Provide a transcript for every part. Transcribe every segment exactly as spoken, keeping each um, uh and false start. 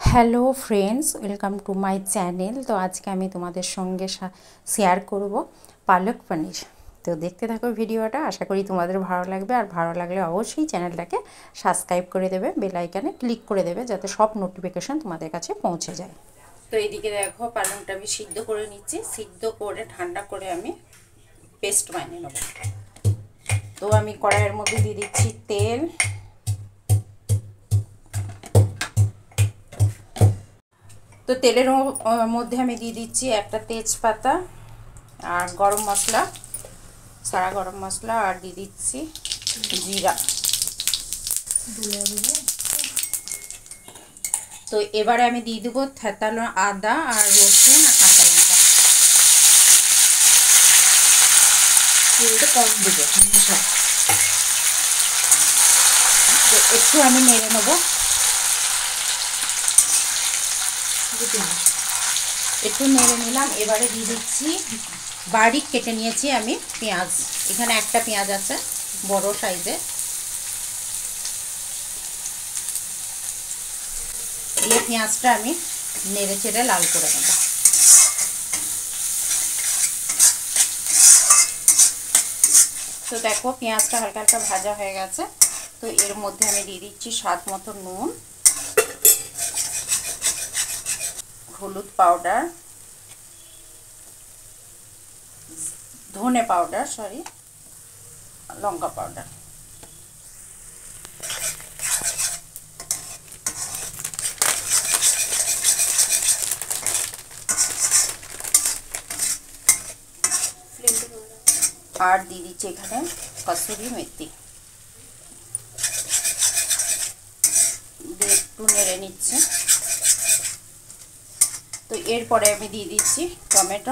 Hello friends, welcome to my channel. তো আজকে আমি তোমাদের সঙ্গে শেয়ার করব পালক পনির। তো দেখতে থাকো ভিডিওটা, আশা করি তোমাদের ভালো লাগবে। আর ভালো লাগলে অবশ্যই চ্যানেলটাকে সাবস্ক্রাইব করে দেবে, বেল আইকনে ক্লিক করে দেবে, যাতে সব নোটিফিকেশন তোমাদের কাছে পৌঁছে যায়। তো এইদিকে দেখো, পালংটা আমি সিদ্ধ করে নিচ্ছি। সিদ্ধ করে ঠান্ডা করে আমি পেস্ট বানিয়ে নেব। তো আমি কড়াইয়ের মধ্যে দিয়ে দিচ্ছি তেল। তো তেলের মধ্যে আমি দিয়ে দিচ্ছি একটা তেজপাতা আর গরম মশলা, সারা গরম মশলা, আর দিয়ে দিচ্ছি জিরা। তো এবারে আমি দিয়ে দেবো থেতানো আদা আর রসুন আর কাঁচা লঙ্কা। তেলটা কম দেবো, একটু আমি নেড়ে নেবো। একটু নেড়ে নিলাম। এবারে দিয়ে দিচ্ছি বারিক কেটে নিয়েছি আমি পেঁয়াজ। এখানে একটা পেঁয়াজ আছে বড় সাইজে। দিয়ে পেঁয়াজটা আমি নেড়ে চেড়ে লাল করে নেব। তো দেখো, পেঁয়াজটা হালকা হালকা ভাজা হয়ে গেছে। তো এর মধ্যে আমি দিয়ে দিচ্ছি স্বাদ মতো নুন, হলুদ পাউডার, ধনে পাউডার, সরি লঙ্কা পাউডার। আর দিয়ে দিচ্ছি এখানে কসুরি মেথি। দিয়ে একটু নেড়ে নিচ্ছি। তো এরপরে আমি দিয়ে দিচ্ছি টমেটো।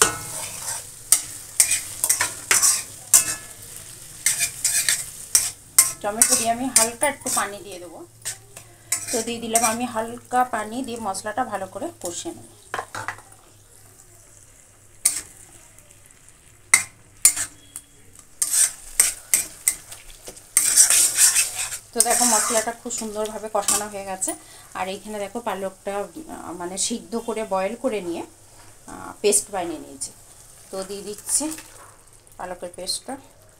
টমেটো দিয়ে আমি হালকা একটু পানি দিয়ে দেবো। তো দিয়ে দিলাম আমি হালকা পানি দিয়ে মশলাটা ভালো করে কষিয়ে নেব। তো দেখো, মশলাটা খুব সুন্দরভাবে কষানো হয়ে গেছে। আর এইখানে দেখো পালকটা মানে সিদ্ধ করে বয়েল করে নিয়ে পেস্ট বানিয়ে নিয়েছি। তো দিয়ে দিচ্ছি পালকের পেস্টটা।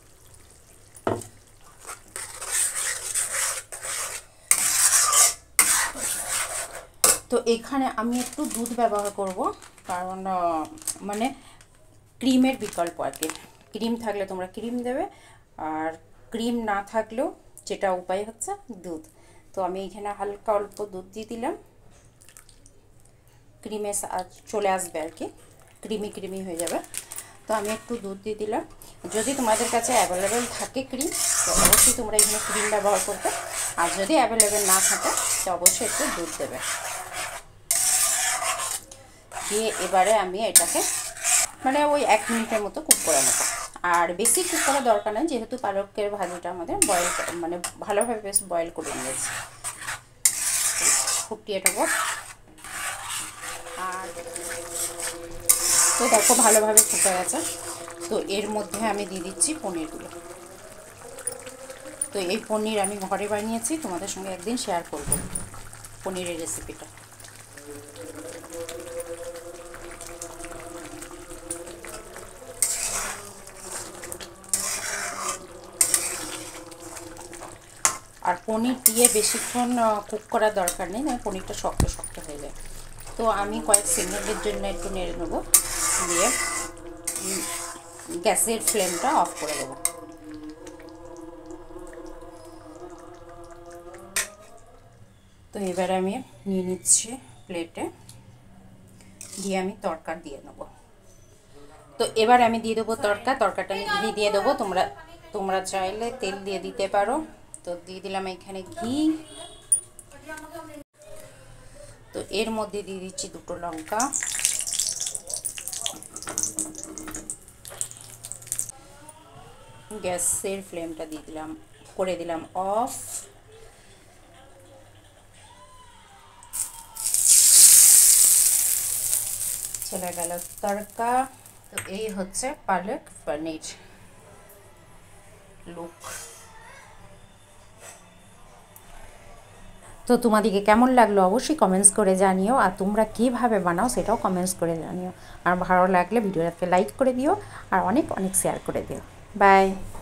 তো এখানে আমি একটু দুধ ব্যবহার করব, কারণ মানে ক্রিমের বিকল্প আর কি। ক্রিম থাকলে তোমরা ক্রিম দেবে, আর ক্রিম না থাকলেও যেটা উপায় হচ্ছে দুধ। তো আমি এখানে হালকা অল্প দুধ দিয়ে দিলাম। ক্রিমে চলে আসবে আর কি, ক্রিমি ক্রিমি হয়ে যাবে। তো আমি একটু দুধ দিয়ে দিলাম। যদি তোমাদের কাছে অ্যাভেলেবেল থাকে ক্রিম, তো অবশ্যই তোমরা এখানে ক্রিম ব্যবহার করবে। আর যদি অ্যাভেলেবেল না থাকে, তো অবশ্যই একটু দুধ দেবে। দিয়ে এবারে আমি এটাকে মানে ওই এক মিনিটের মতো কুক করে নেব। আর বেশি কুক করার দরকার নেই, যেহেতু পালকের ভাজিটা আমাদের বয়েল মানে ভালোভাবে বেশ বয়েল করে নিয়েছি। ফুটিয়ে নেবো। আর তো দেখো ভালোভাবে ফুটে গেছে। তো এর মধ্যে আমি দিয়ে দিচ্ছি পনিরগুলো। তো এই পনির আমি ঘরে বানিয়েছি, তোমাদের সঙ্গে একদিন শেয়ার করব পনিরের রেসিপিটা। আর পনির দিয়ে বেশিক্ষণ কুক করার দরকার নেই, না পনিরটা শক্ত শক্ত হয়ে যায়। তো আমি কয়েক সেকেন্ডের জন্য একটু নেড়ে নেবো, দিয়ে গ্যাসের ফ্লেমটা অফ করে দেবো। তো এবারে আমি নিয়ে নিচ্ছি প্লেটে, দিয়ে আমি তরকা দিয়ে নেবো। তো এবার আমি দিয়ে দেবো তরকা। তরকাটা আমি ঘি দিয়ে দেবো, তোমরা তোমরা চাইলে তেল দিয়ে দিতে পারো। তো দিয়ে দিলাম এখানে ঘি। তো এর মধ্যে দিয়ে দিচ্ছি দুটো লঙ্কা। গ্যাসের ফ্লেমটা দিয়ে দিলাম, করে দিলাম অফ। চলে গেল তড়কা। তো এই হচ্ছে পালক পনির লুক। তো তোমাদেরকে কেমন লাগলো অবশ্যই কমেন্টস করে জানিও, আর তোমরা কীভাবে বানাও সেটাও কমেন্টস করে জানিও। আর ভালো লাগলে ভিডিওটাকে লাইক করে দিও আর অনেক অনেক শেয়ার করে দিও। বাই।